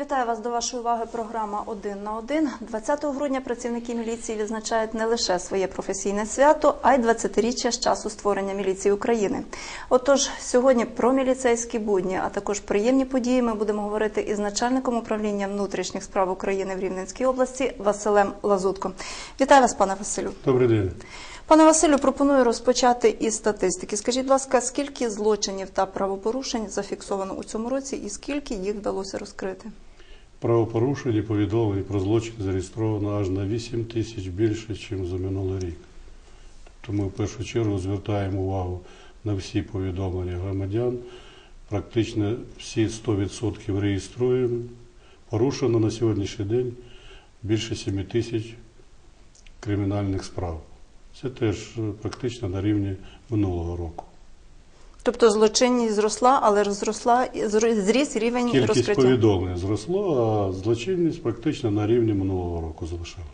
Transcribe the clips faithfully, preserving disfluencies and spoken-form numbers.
Вітаю вас, до вашої уваги програма «Один на один». двадцятого грудня працівники міліції відзначають не лише своє професійне свято, а й двадцятиріччя з часу створення міліції України. Отож, сьогодні про міліцейські будні, а також приємні події ми будемо говорити із начальником управління внутрішніх справ України в Рівненській області Василем Лазутко. Вітаю вас, пане Василю. Добрий день. Пане Василю, пропоную розпочати із статистики. Скажіть, будь ласка, скільки злочинів та правопорушень зафіксовано у цьому році і скільки їх вдалося розкрити? Правопорушень і повідомлень про злочин зареєстровано аж на вісім тисяч більше, ніж за минулий рік. Тобто ми в першу чергу звертаємо увагу на всі повідомлення громадян. Практично всі сто відсотків реєструємо. Порушено на сьогоднішній день більше семи тисяч кримінальних справ. Це теж практично на рівні минулого року. Тобто злочинність зросла, але зросла, зріс рівень Кількість розкриття? Кількість повідомлень зросла, а злочинність практично на рівні минулого року залишилась.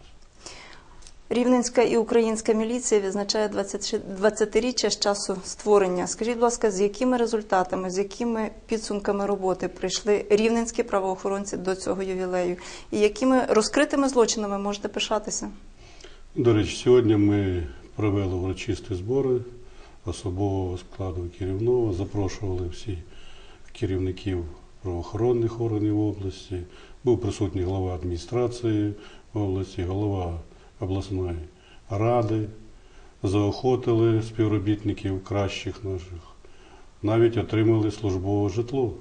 Рівненська і українська міліція відзначає двадцятиріччя з часу створення. Скажіть, будь ласка, з якими результатами, з якими підсумками роботи прийшли рівненські правоохоронці до цього ювілею? І якими розкритими злочинами можете пишатися? До речі, сьогодні ми провели урочисті збори особового складу керівного, запрошували всіх керівників правоохоронних органів області, був присутній голова адміністрації області, голова обласної ради, заохотили співробітників кращих наших, навіть отримали службове житло,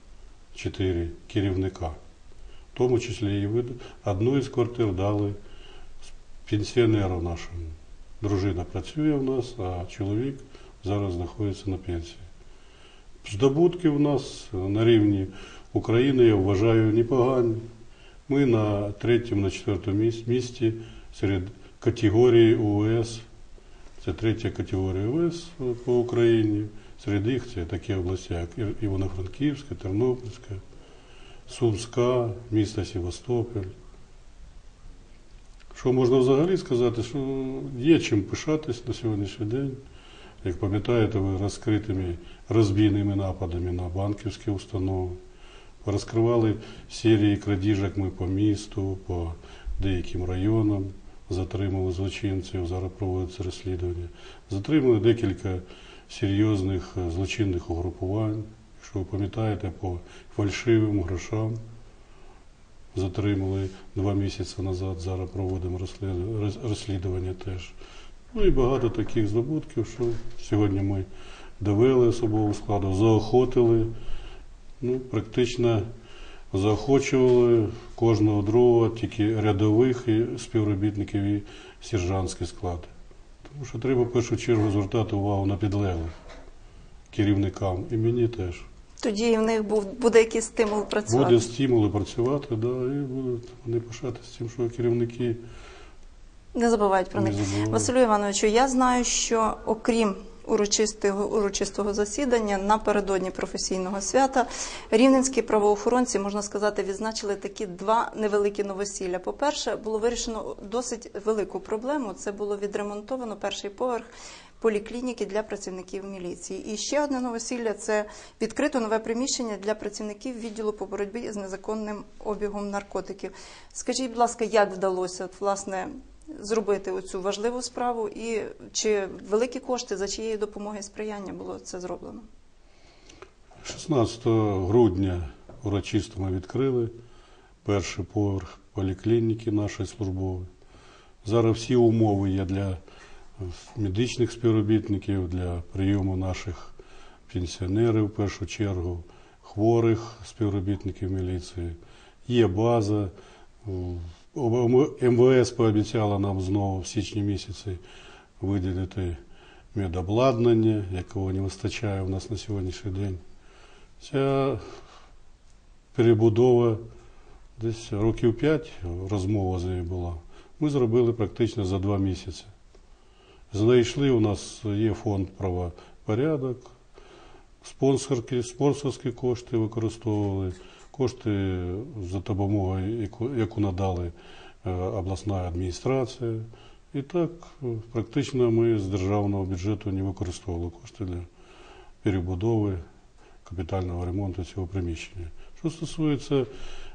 чотири керівника. В тому числі і одну із квартир дали пенсіонеру нашому. Дружина працює в нас, а чоловік зараз знаходиться на пенсії. Здобутки в нас на рівні України, я вважаю, непогані. Ми на третьому, на четвертому місці серед категорії УС. Це третя категорія УС по Україні. Серед їх це такі області, як Івано-Франківська, Тернопільська, Сумська, місто Севастополь. Що можна взагалі сказати, що є чим пишатись на сьогоднішній день. Як пам'ятаєте, ви розкритими розбійними нападами на банківські установи. Розкривали серії крадіжок ми по місту, по деяким районам, затримали злочинців, зараз проводиться розслідування. Затримали декілька серйозних злочинних угрупувань. Якщо ви пам'ятаєте, по фальшивим грошам затримали два місяці назад, зараз проводимо розслідування теж. Ну і багато таких здобутків, що сьогодні ми довели особового складу, заохотили, ну, практично заохочували кожного другого, тільки рядових і співробітників і сержантський склад. Тому що треба в першу чергу звертати увагу на підлеглих керівникам і мені теж. Тоді в них буде якийсь стимул працювати? Буде стимул працювати, да, і будуть вони пишатися тим, що керівники не забувають про не них. забувають. Василю Івановичу, я знаю, що окрім урочистого, урочистого засідання напередодні професійного свята, рівненські правоохоронці, можна сказати, відзначили такі два невеликі новосілля. По-перше, було вирішено досить велику проблему. Це було відремонтовано перший поверх поліклініки для працівників міліції. І ще одне новосілля – це відкрито нове приміщення для працівників відділу по боротьбі з незаконним обігом наркотиків. Скажіть, будь ласка, як вдалося, от, власне, зробити оцю важливу справу і чи великі кошти, за чиєї допомоги і сприяння було це зроблено? шістнадцятого грудня урочисто ми відкрили перший поверх поліклініки нашої службової. Зараз всі умови є для медичних співробітників, для прийому наших пенсіонерів, в першу чергу, хворих співробітників міліції. Є база. ем ве ес пообіцяла нам знову в січні місяці виділити медобладнання, якого не вистачає у нас на сьогоднішній день. Ця перебудова десь років п'ять, розмова з нею була, ми зробили практично за два місяці. Знайшли, у нас є фонд правопорядок, спонсорські, спонсорські кошти використовували, кошти за допомогою, яку надали обласна адміністрація. І так, практично ми з державного бюджету не використовували кошти для перебудови, капітального ремонту цього приміщення. Що стосується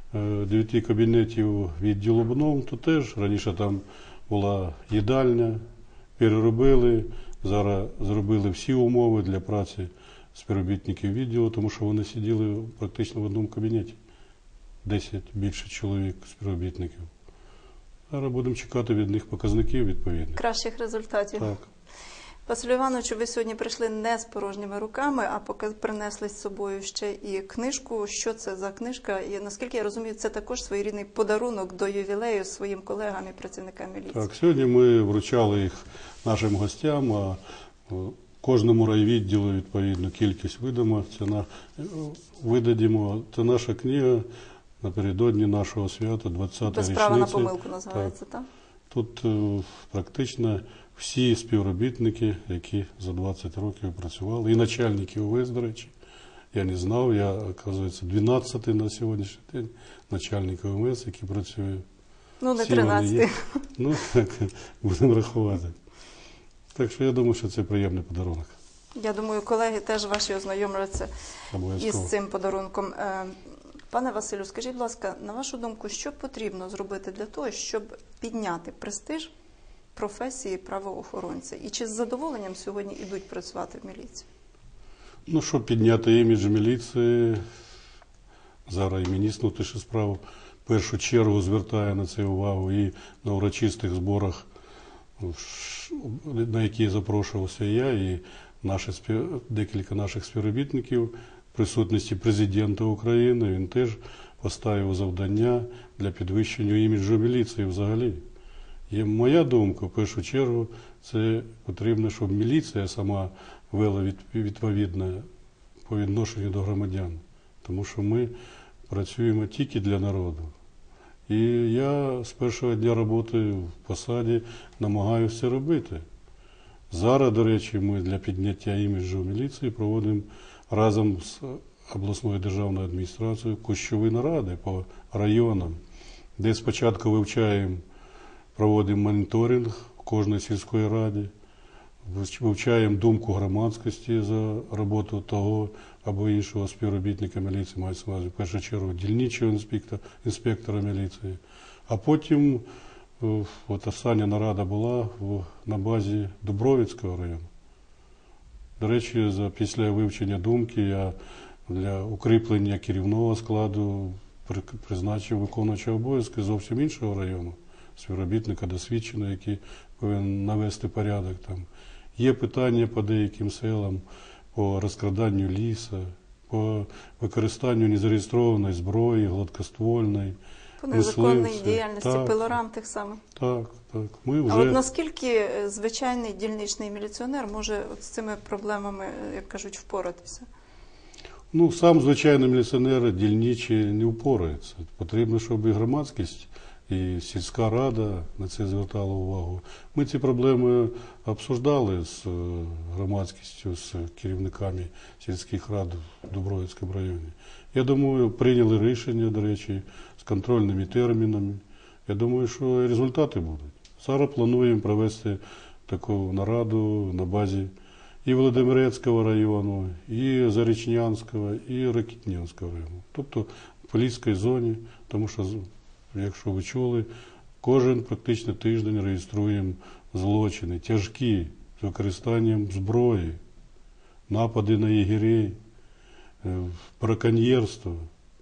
е, дев'яти кабінетів відділу БНОМ, то теж раніше там була їдальня, переробили, зараз зробили всі умови для праці співробітників відділу, тому що вони сиділи практично в одному кабінеті. десять більше чоловік співробітників. Зараз будемо чекати від них показників відповідних. Кращих результатів. Так. Василю Івановичу, ви сьогодні прийшли не з порожніми руками, а поки принесли з собою ще і книжку. Що це за книжка? І, наскільки я розумію, це також своєрідний подарунок до ювілею своїм колегам і працівникам міліції. Так, сьогодні ми вручали їх нашим гостям, а кожному райвідділу відповідну кількість видамо. Це на, видадімо. Це наша книга напередодні нашого свята, двадцята Без річниця. права на помилку називається, так? так? Тут е, практично всі співробітники, які за двадцять років працювали, і начальники УВС, до речі. Я не знав, я, оказується, дванадцятий на сьогоднішній день начальник УМС, який працює. Ну, не Всі вони тринадцятий. є. Ну, так, будемо рахувати. Так що я думаю, що це приємний подарунок. Я думаю, колеги теж ваші ознайомляться Обов'язково. із цим подарунком. Е, Пане Василю, скажіть, будь ласка, на вашу думку, що потрібно зробити для того, щоб підняти престиж професії правоохоронця? І чи з задоволенням сьогодні йдуть працювати в міліцію? Ну, щоб підняти імідж міліції, зараз і міністр внутрішніх справ в першу чергу звертає на це увагу і на урочистих зборах, на які запрошувався я, і наші, декілька наших співробітників, присутності президента України, він теж поставив завдання для підвищення іміджу міліції взагалі. Є моя думка, в першу чергу, це потрібно, щоб міліція сама вела відповідно по відношенню до громадян. Тому що ми працюємо тільки для народу. І я з першого дня роботи в посаді намагаюся робити. Зараз, до речі, ми для підняття іміджу міліції проводимо разом з обласною державною адміністрацією кущові наради по районам, де спочатку вивчаємо, проводимо моніторинг в кожній сільській раді, вивчаємо думку громадськості за роботу того або іншого співробітника міліції, мається на увазі, в першу чергу дільничого інспектора, інспектора міліції. А потім, от остання нарада була в, на базі Дубровицького району. До речі, за, після вивчення думки я для укріплення керівного складу при, призначив виконуючого обов'язки зовсім іншого району, співробітника досвідченого, який повинен навести порядок там. Є питання по деяким селам, по розкраданню лісу, по використанню незареєстрованої зброї, гладкоствольної, по незаконній мисливці. діяльності Так, пилорам тих самих. Так, так. Ми вже... А от наскільки звичайний дільничний міліціонер може от з цими проблемами, як кажуть, впоратися? Ну, сам звичайний міліціонер дільничий не впорається. Потрібно, щоб і громадськість, і сільська рада на це звертала увагу. Ми ці проблеми обсуждали з громадськістю, з керівниками сільських рад в Дубровицькому районі. Я думаю, прийняли рішення, до речі, з контрольними термінами. Я думаю, що результати будуть. Зараз плануємо провести таку нараду на базі і Володимирецького району, і Зарічнянського, і Рокітнівського району. Тобто в Поліській зоні, тому що, якщо ви чули, кожен практично тиждень реєструємо злочини, тяжкі, з використанням зброї, напади на єгерей, браконьєрство.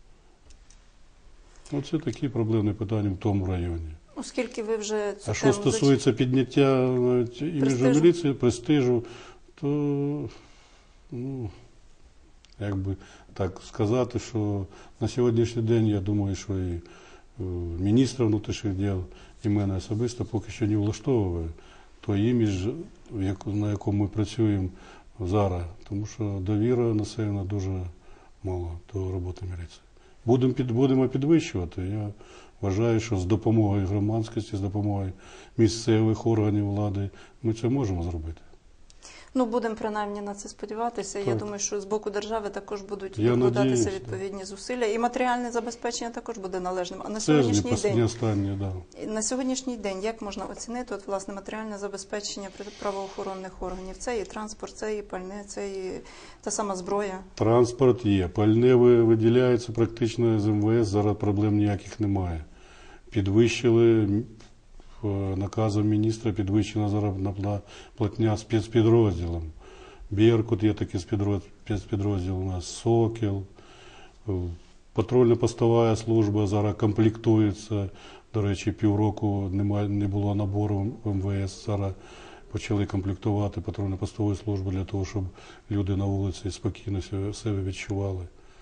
Оце такі проблемні питання в тому районі. Оскільки ви вже цю А що тему стосується підняття іміджу міліції, престижу, то, ну, як би так сказати, що на сьогоднішній день, я думаю, що і міністра внутрішніх діл, і мене особисто поки що не влаштовує той імідж, на якому ми працюємо зараз, тому що довіра населення дуже мало до роботи міліції. Будемо, під, будемо підвищувати. Я вважаю, що з допомогою громадськості, з допомогою місцевих органів влади ми це можемо зробити. Ну, будемо принаймні на це сподіватися. Так. Я думаю, що з боку держави також будуть Я докладатися надіюсь, так. відповідні зусилля. І матеріальне забезпечення також буде належним. А на Це ж не, сьогоднішній пос- не день, останнє, да. на сьогоднішній день як можна оцінити от, власне, матеріальне забезпечення правоохоронних органів? Це і транспорт, це і пальне, це і та сама зброя. Транспорт є, пальне ви- виділяється практично з ем ве ес, зараз проблем ніяких немає. Підвищили, м, е, наказом міністра підвищена заробітна пла- платня спецпідрозділам. Беркут є такий спецпідроз- спецпідрозділ у нас, Сокіл. Е, Патрульно-постова служба зараз комплектується. До речі, півроку немає, не було набору в ем ве ес. Зараз почали комплектувати патрульно-постову службу для того, щоб люди на вулиці спокійно себе- себе відчували.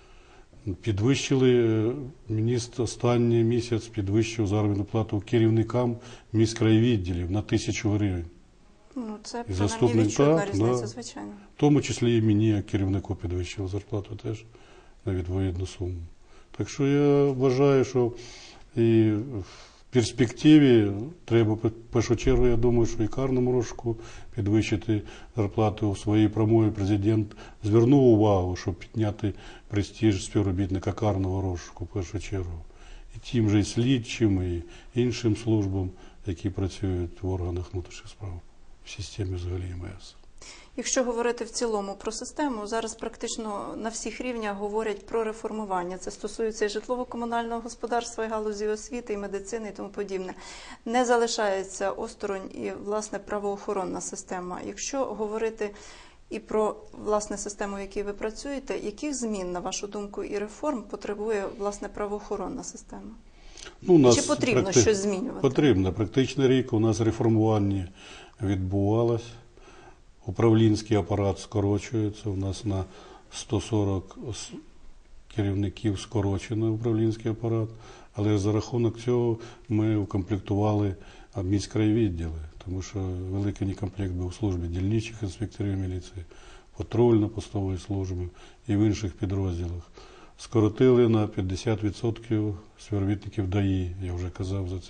Підвищили, е, міністр останній місяць підвищив заробітну плату керівникам міськрайвідділів на тисячу гривень. Ну, це І принаймні заступник, відчутна так, різниця, да. звичайно. В тому числі і мені, як керівнику, підвищили зарплату теж на відповідну суму. Так що я вважаю, що і в перспективі треба, в першу чергу, я думаю, що і карному розшуку підвищити зарплату. У своїй промові президент звернув увагу, щоб підняти престиж співробітника карного розшуку, в першу чергу. І тим же і слідчим, і іншим службам, які працюють в органах внутрішніх справ, в системі взагалі ем ве ес. Якщо говорити в цілому про систему, зараз практично на всіх рівнях говорять про реформування. Це стосується і житлово-комунального господарства, і галузі освіти, і медицини, і тому подібне. Не залишається осторонь і, власне, правоохоронна система. Якщо говорити і про, власне, систему, в якій ви працюєте, яких змін, на вашу думку, і реформ потребує, власне, правоохоронна система? Ну, у нас Чи потрібно практи- щось змінювати? Потрібно. Практично рік у нас реформування відбувалось. Управлінський апарат скорочується. У нас на сто сорок с- керівників скорочено управлінський апарат. Але за рахунок цього ми укомплектували а, міськрайвідділи, тому що великий некомплект був у службі дільничих інспекторів міліції, патрульно-постової служби і в інших підрозділах. Скоротили на п'ятдесят відсотків співробітників ДАІ, я вже казав за це.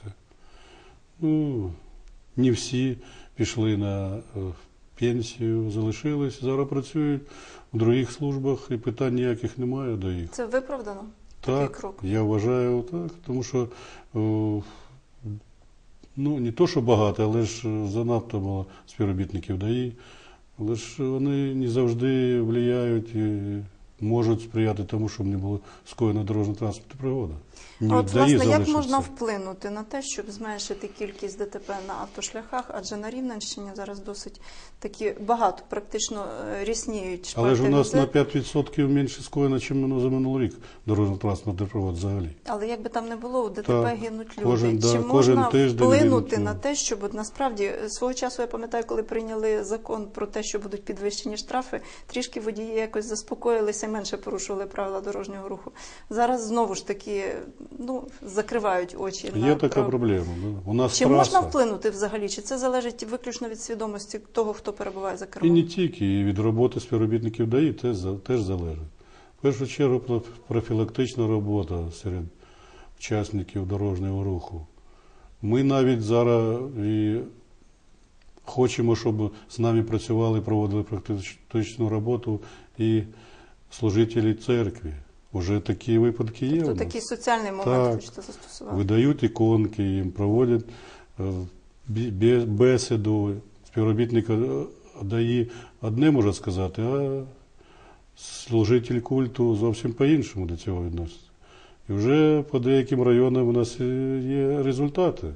Ну, не всі пішли на е, пенсію, залишились, зараз працюють в других службах і питань ніяких немає до їх. Це виправдано? Такий Так, крок? я вважаю так, тому що о, ну, не то, що багато, але ж занадто було співробітників ДАІ, але ж вони не завжди впливають і можуть сприяти тому, щоб не було скоєна дорожньо-транспортна пригода. А Не от, ДАІ власне, як залишиться. можна вплинути на те, щоб зменшити кількість ДТП на автошляхах, адже на Рівненщині зараз досить такі багато, практично е, рісніють шпальти Але ж у нас газет. на п'ять відсотків менше скоєно, ніж за минулий рік дорожньо-транспортний пригод взагалі. Але як би там не було, у ДТП Так, гинуть люди. кожен, да, Чи кожен можна тиждень вплинути гинуть на люди. те, щоб от насправді свого часу, я пам'ятаю, коли прийняли закон про те, що будуть підвищені штрафи, трішки водії якось заспокоїлися і менше порушували правила дорожнього руху. Зараз знову ж таки, ну, закривають очі. Є на така прав- проблема. Да. У нас Чи траса. можна вплинути взагалі? Чи це залежить виключно від свідомості того, хто перебуває за І кермом? не тільки, і від роботи співробітників ДАІ теж, за- теж залежить. В першу чергу про- профілактична робота серед учасників дорожнього руху. Ми навіть зараз і хочемо, щоб з нами працювали, проводили практичну роботу і служителі церкви. Уже такі випадки є. Тобто у нас. такий соціальний момент Так. хочете застосувати? Видають іконки, їм проводять е, бі- бе- бесіду. Співробітник е, ДАІ одне може сказати, а служитель культу зовсім по-іншому до цього відноситься. І вже по деяким районам у нас е, є результати.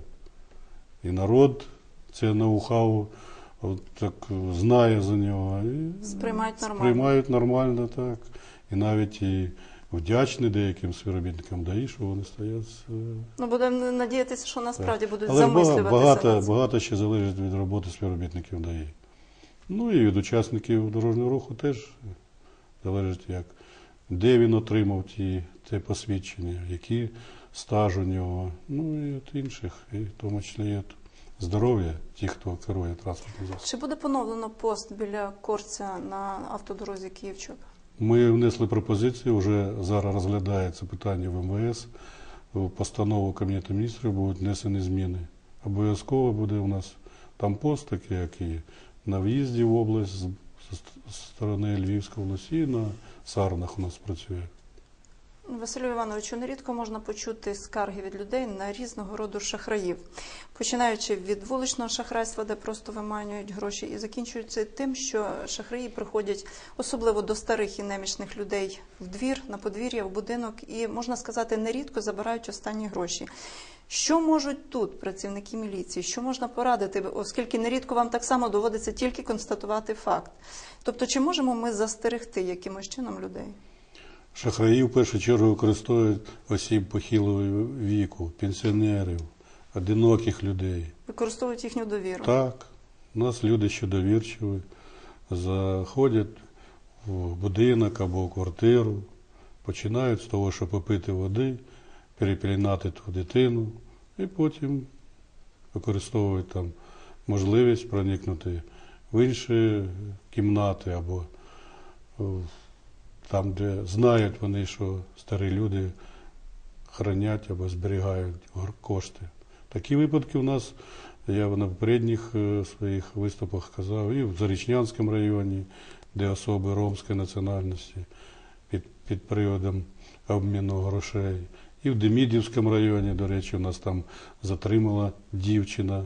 І народ це ноу-хау от так е, знає за нього. І Сприймають нормально. сприймають нормально, так. І навіть і вдячні деяким співробітникам ДАІ, що вони стоять. е, Ну, будемо надіятися, що насправді будуть Але ж бага- замислюватися багато, над цим. багато ще залежить від роботи співробітників ДАІ. Ну і від учасників дорожнього руху теж залежить, як, де він отримав ті, те посвідчення, який стаж у нього, ну і від інших, і в тому числі і від здоров'я тих, хто керує транспортним засобом. Чи буде поновлено пост біля Корця на автодорозі Київ-Чоп? Ми внесли пропозицію, вже зараз розглядається питання в ем ве ес, в постанову Кабінету міністрів будуть внесені зміни. Обов'язково буде у нас там пост такий, як і на в'їзді в область з, з сторони Львівської області, і на Сарнах у нас працює. Василю Івановичу, нерідко можна почути скарги від людей на різного роду шахраїв, починаючи від вуличного шахрайства, де просто виманюють гроші, і закінчуючи тим, що шахраї приходять особливо до старих і немічних людей в двір, на подвір'я, в будинок і, можна сказати, нерідко забирають останні гроші. Що можуть тут працівники міліції, що можна порадити, оскільки нерідко вам так само доводиться тільки констатувати факт? Тобто, чи можемо ми застерегти якимось чином людей? Шахраї в першу чергу використовують осіб похилого віку, пенсіонерів, одиноких людей. Використовують їхню довіру. Так, у нас люди ще довірчиві, заходять в будинок або в квартиру, починають з того, що попити води, перепеленати ту дитину, і потім використовують там можливість проникнути в інші кімнати або там, де знають вони, що старі люди хранять або зберігають кошти. Такі випадки у нас, я на попередніх своїх виступах казав, і в Зарічнянському районі, де особи ромської національності під, під приводом обміну грошей. І в Демидівському районі, до речі, у нас там затримала дівчина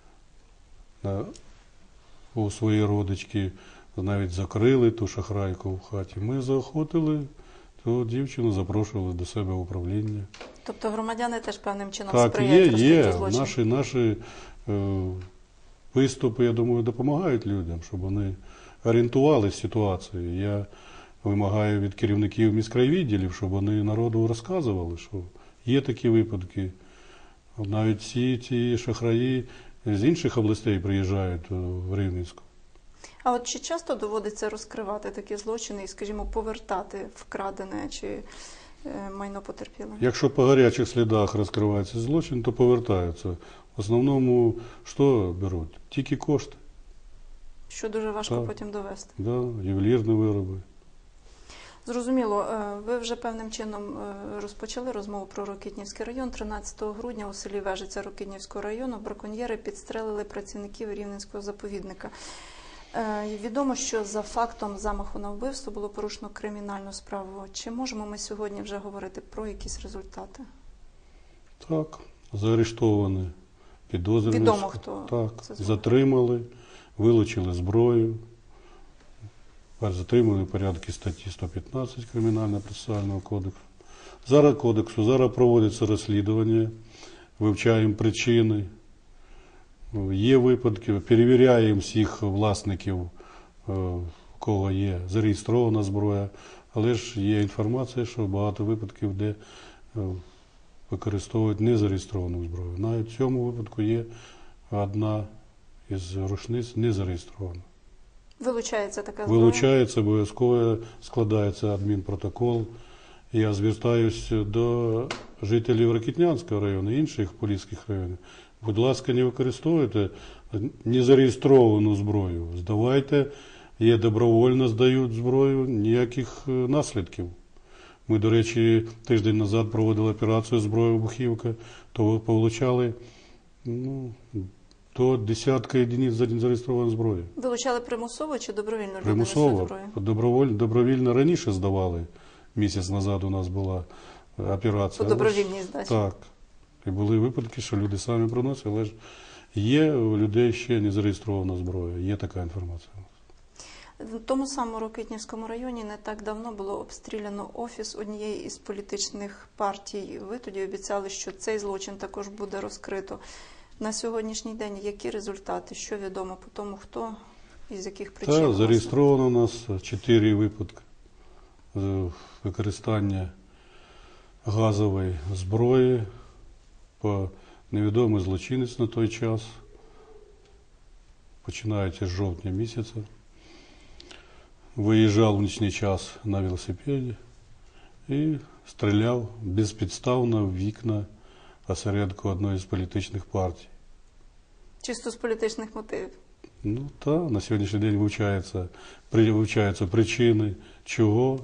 на, у своїй родички, навіть закрили ту шахрайку в хаті. Ми заохотили, ту дівчину запрошували до себе в управління. Тобто громадяни теж певним чином так, сприяють розкриттю злочину? Так, є. Наші, наші е, виступи, я думаю, допомагають людям, щоб вони орієнтувалися в ситуації. Я вимагаю від керівників міськрайвідділів, щоб вони народу розказували, що є такі випадки. Навіть всі ці шахраї з інших областей приїжджають в Рівненську. А от чи часто доводиться розкривати такі злочини і, скажімо, повертати вкрадене чи е, майно потерпіле? Якщо по гарячих слідах розкривається злочин, то повертаються. В основному що беруть? Тільки кошти. Що дуже важко так. потім довести. Да, ювелірні вироби. Зрозуміло. Ви вже певним чином розпочали розмову про Рокитнівський район. тринадцятого грудня у селі Вежиця Рокитнівського району браконьєри підстрелили працівників Рівненського заповідника. Відомо, що за фактом замаху на вбивство було порушено кримінальну справу. Чи можемо ми сьогодні вже говорити про якісь результати? Так, заарештовані, підозрювані. Відомо, хто так, це зробив. Затримали, вилучили зброю. Затримали в порядку статті сто п'ятнадцять Кримінального процесуального кодексу. Зараз кодексу, зараз проводиться розслідування, вивчаємо причини. Є випадки, перевіряємо всіх власників, у кого є зареєстрована зброя, але ж є інформація, що багато випадків, де використовують незареєстровану зброю. Навіть в цьому випадку є одна із рушниць незареєстрована. Вилучається така зброя? Вилучається, обов'язково складається адмінпротокол. Я звертаюся до жителів Рокитнянського району і інших поліських районів. Будь ласка, не використовуйте незареєстровану зброю. Здавайте, є добровольно здають зброю, ніяких наслідків. Ми, до речі, тиждень назад проводили операцію «Зброя вибухівка», то получали ну, до десятка єдиниць зареєстрованої зброї. Вилучали примусово чи добровільно? Примусово. Добровольно, добровільно раніше здавали. Місяць назад у нас була операція. По добровільній здачі? Так. І були випадки, що люди самі приносили, але ж є у людей ще не зареєстрована зброя. Є така інформація. В тому самому Рокитнівському районі не так давно було обстріляно офіс однієї із політичних партій. Ви тоді обіцяли, що цей злочин також буде розкрито. На сьогоднішній день які результати? Що відомо по тому, хто і з яких причин? Так, зареєстровано у нас чотири випадки використання газової зброї по невідомий злочинець на той час, починаючи з жовтня місяця. Виїжджав в нічний час на велосипеді і стріляв безпідставно в вікна осередку одної з політичних партій. Чисто з політичних мотивів? Ну так, на сьогоднішній день вивчаються, вивчаються причини, чого.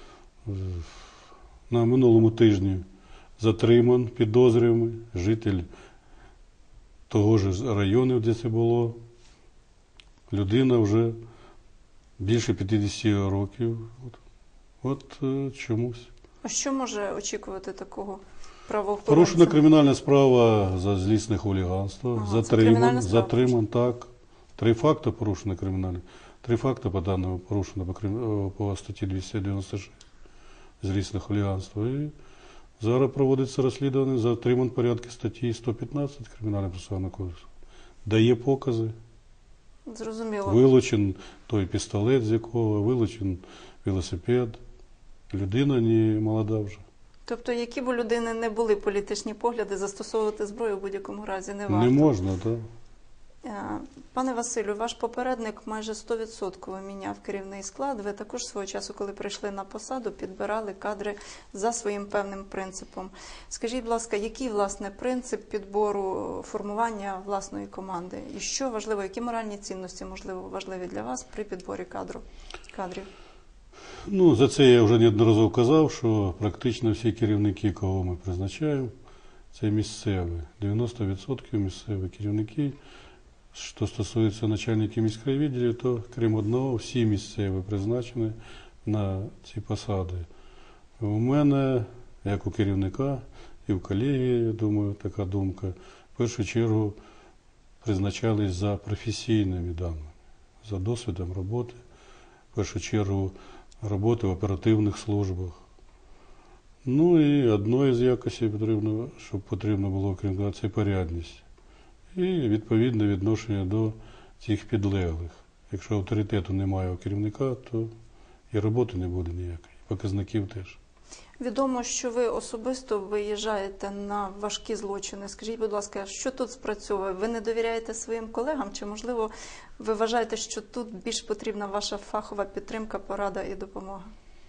На минулому тижні затриман підозрюваний житель того ж району, де це було. людина вже більше п'ятдесят років. От, от е, чомусь. А що може очікувати такого правоохоронця? Порушена кримінальна справа за злісне хуліганство, Ага, це затриман, кримінальна справа. затриман, так. Три факти порушено кримінальне. Три факти по даному порушено по, крим- по статті двісті дев'яносто шість злісне хуліганство. І зараз проводиться розслідування, затриман в порядку статті сто п'ятнадцять Кримінального процесуального кодексу. Дає покази. Зрозуміло. Вилучен той пістолет, з якого, вилучен велосипед. Людина не молода вже. Тобто, які б у людини не були політичні погляди, застосовувати зброю в будь-якому разі не варто. Не можна, так. Е, Пане Василю, ваш попередник майже сто відсотків міняв керівний склад. Ви також свого часу, коли прийшли на посаду, підбирали кадри за своїм певним принципом. Скажіть, будь ласка, який, власне, принцип підбору формування власної команди? І що важливо, які моральні цінності, можливо, важливі для вас при підборі кадру, кадрів? Ну, за це я вже неодноразово казав, що практично всі керівники, кого ми призначаємо, це місцеві. дев'яносто відсотків місцеві керівники. Що стосується начальників міської відділів, то крім одного, всі місцеві призначені на ці посади. У мене, як у керівника, і в колегії, я думаю, така думка, в першу чергу призначались за професійними даними, за досвідом роботи, в першу чергу роботи в оперативних службах. Ну і одною з якостей потрібно, щоб потрібно було, крім того, це порядність. І відповідне відношення до цих підлеглих. Якщо авторитету немає у керівника, то і роботи не буде ніякої, і показників теж. Відомо, що ви особисто виїжджаєте на важкі злочини. Скажіть, будь ласка, що тут спрацьовує? Ви не довіряєте своїм колегам? Чи, можливо, ви вважаєте, що тут більш потрібна ваша фахова підтримка, порада і допомога?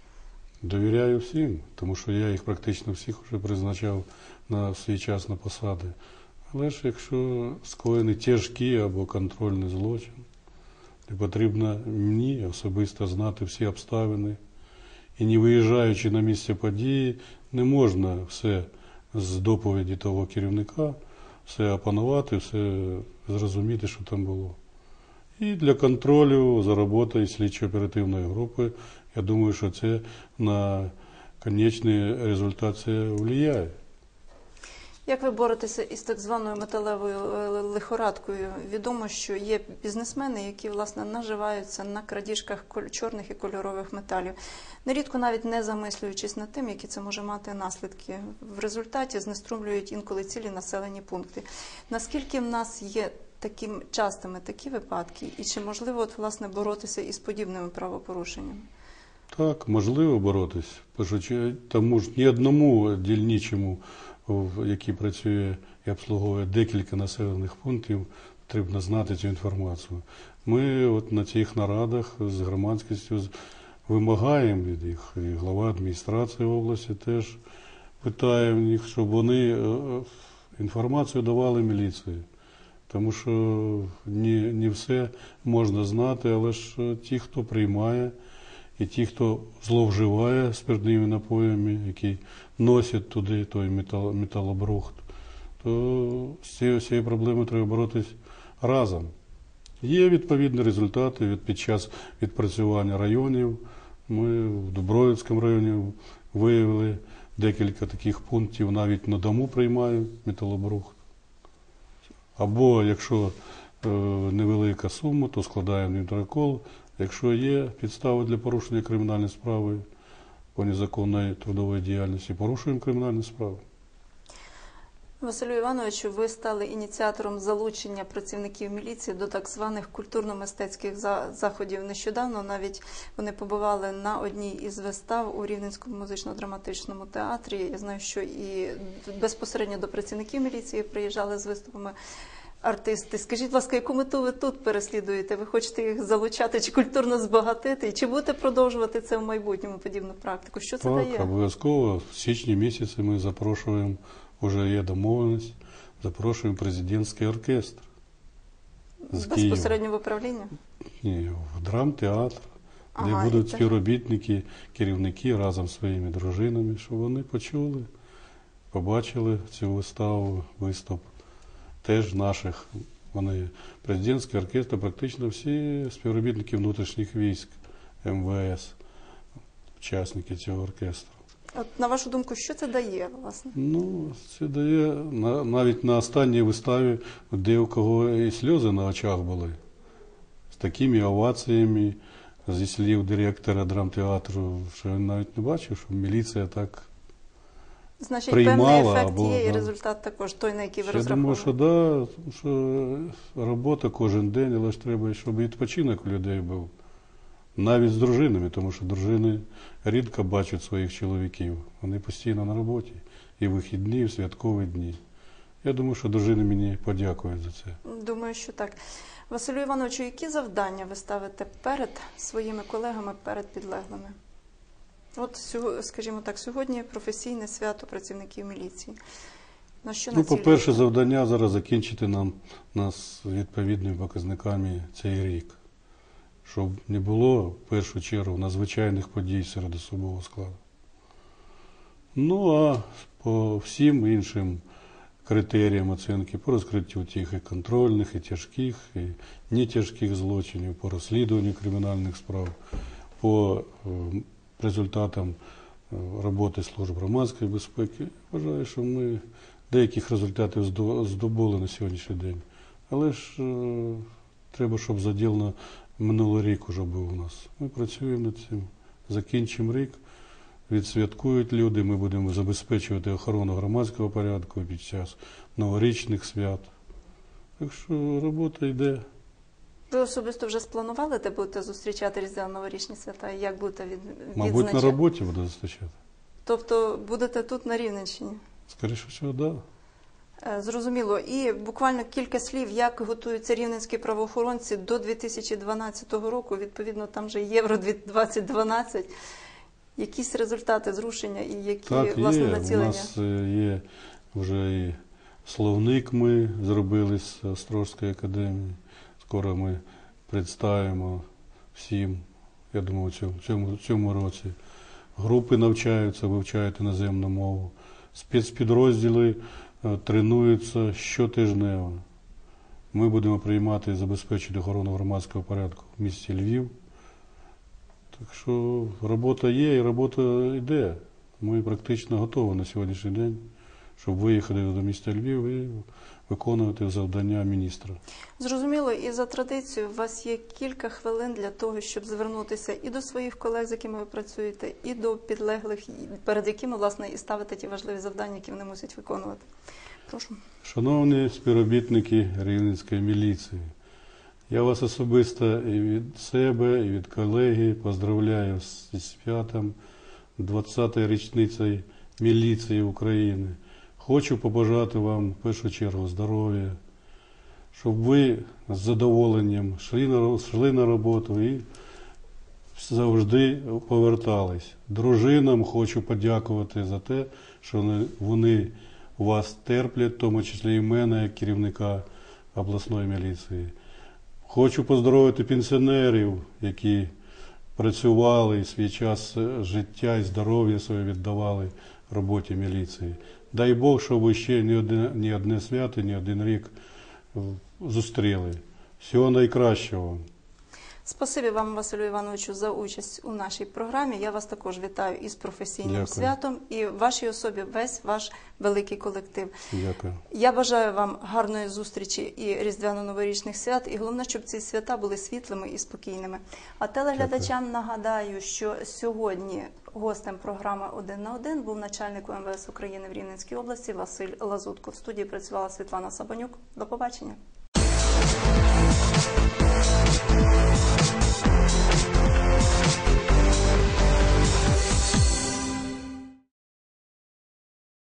Довіряю всім, тому що я їх практично всіх вже призначав на свій час на посади. Але ж якщо скоєний тяжкий або контрольний злочин, то потрібно мені особисто знати всі обставини. І не виїжджаючи на місце події, не можна все з доповіді того керівника, все опанувати, все зрозуміти, що там було. І для контролю за роботою слідчо-оперативної групи, я думаю, що це на кінечний результат це впливає. Як ви боретеся із так званою металевою лихорадкою? Відомо, що є бізнесмени, які, власне, наживаються на крадіжках чорних і кольорових металів, нерідко навіть не замислюючись над тим, які це може мати наслідки. В результаті знеструмлюють інколи цілі населені пункти. Наскільки в нас є таким частими такі випадки? І чи можливо, от, власне, боротися із подібними правопорушеннями? Так, можливо боротись, тому ж ні одному дільничому, який працює і обслуговує декілька населених пунктів, потрібно знати цю інформацію. Ми от на цих нарадах з громадськістю вимагаємо від їх, і глава адміністрації області теж питає в них, щоб вони інформацію давали міліції. Тому що не, не все можна знати, але ж ті, хто приймає, і ті, хто зловживає спиртними напоями, які носять туди той метал, металобрухт, то з цією всією проблемою треба боротися разом. Є відповідні результати від, під час відпрацювання районів. Ми в Дубровицькому районі виявили декілька таких пунктів, навіть на дому приймають металобрухт. Або якщо е, невелика сума, то складаємо протокол. Якщо є підстави для порушення кримінальної справи по незаконної трудової діяльності, порушуємо кримінальну справу. Василю Івановичу, ви стали ініціатором залучення працівників міліції до так званих культурно-мистецьких заходів. Нещодавно навіть вони побували на одній із вистав у Рівненському музично-драматичному театрі. Я знаю, що і безпосередньо до працівників міліції приїжджали з виступами артисти. Скажіть, будь ласка, яку мету ви тут переслідуєте? Ви хочете їх залучати чи культурно збагатити? І чи будете продовжувати це в майбутньому, подібну практику? Що це так, дає? Так, обов'язково. В січні місяці ми запрошуємо, вже є домовленість, запрошуємо президентський оркестр з безпосередньо в управління? Ні, в драмтеатр, ага, де будуть це... співробітники, керівники разом зі своїми дружинами, щоб вони почули, побачили цю виставу, виступ теж наших Вони президентський оркестр, практично всі співробітники внутрішніх військ, ем ве ес, учасники цього оркестру. От, на вашу думку, що це дає, власне? Ну, це дає, на- навіть на останній виставі, де у кого і сльози на очах були, з такими оваціями, зі слів директора драмтеатру, що він навіть не бачив, що міліція так. Значить, Приймала певний ефект або, є і да. результат також той, на який ви Я думаю, розраховували. що да, тому що робота кожен день, але ж треба, щоб відпочинок у людей був. Навіть з дружинами, тому що дружини рідко бачать своїх чоловіків. Вони постійно на роботі. І в вихідні, і в святкові дні. Я думаю, що дружини мені подякують за це. Думаю, що так. Василю Івановичу, які завдання ви ставите перед своїми колегами, перед підлеглими? От, сього- скажімо так, сьогодні професійне свято працівників міліції. На що Ну, націлюєте? по-перше, завдання зараз закінчити нам нас відповідними показниками цей рік. Щоб не було, в першу чергу, надзвичайних подій серед особового складу. Ну, а по всім іншим критеріям оцінки, по розкриттю тих і контрольних, і тяжких, і нетяжких злочинів, по розслідуванню кримінальних справ, по е, результатам е, роботи служб громадської безпеки. Вважаю, що ми деяких результатів здо- здобули на сьогоднішній день. Але ж е, треба, щоб заділ на минулий рік уже був у нас. Ми працюємо над цим, закінчимо рік, відсвяткують люди, ми будемо забезпечувати охорону громадського порядку під час новорічних свят. Так що робота йде. Ви особисто вже спланували, де будете зустрічати різдвяно-новорічні свята? І як будете від... Мабуть, відзначати? на роботі буде зустрічати. Тобто будете тут, на Рівненщині? Скоріше всього, так. Да. Е, Зрозуміло. І буквально кілька слів, як готуються рівненські правоохоронці до дві тисячі дванадцятого року. Відповідно, там же Євро двадцять дванадцять. Якісь результати зрушення і які, Так, власне, є. У націлення? нас е, є вже і словник ми зробили з Острозької академії. Скоро ми представимо всім, я думаю, в цьому, цьому, цьому році. Групи навчаються, вивчають іноземну мову. Спецпідрозділи е, тренуються щотижнево. Ми будемо приймати і забезпечити охорону громадського порядку в місті Львів. Так що робота є і робота йде. Ми практично готові на сьогоднішній день, щоб виїхати до міста Львів і виконувати завдання міністра. Зрозуміло, і за традицією у вас є кілька хвилин для того, щоб звернутися і до своїх колег, з якими ви працюєте, і до підлеглих, і перед якими, власне, і ставите ті важливі завдання, які вони мусять виконувати. Прошу. Шановні співробітники Рівненської міліції, я вас особисто і від себе, і від колеги поздравляю зі святом двадцятої річниці міліції України. Хочу побажати вам в першу чергу здоров'я, щоб ви з задоволенням йшли на, йшли на роботу і завжди повертались. Дружинам хочу подякувати за те, що вони- вони вас терплять, в тому числі і мене, як керівника обласної міліції. Хочу поздоровити пенсіонерів, які працювали і свій час життя і здоров'я своє віддавали роботі міліції. Дай Бог, щоб ви ще ні одне, ні одне свято, ні один рік е, зустріли. Всього найкращого вам. Спасибі вам, Василю Івановичу, за участь у нашій програмі. Я вас також вітаю із професійним Дякую. святом і в вашій особі весь ваш великий колектив. Дякую. Я бажаю вам гарної зустрічі і різдвяно-новорічних свят, і головне, щоб ці свята були світлими і спокійними. А телеглядачам нагадаю, що сьогодні гостем програми «Один на один» був начальник ем ве ес України в Рівненській області Василь Лазутко. В студії працювала Світлана Сабанюк. До побачення.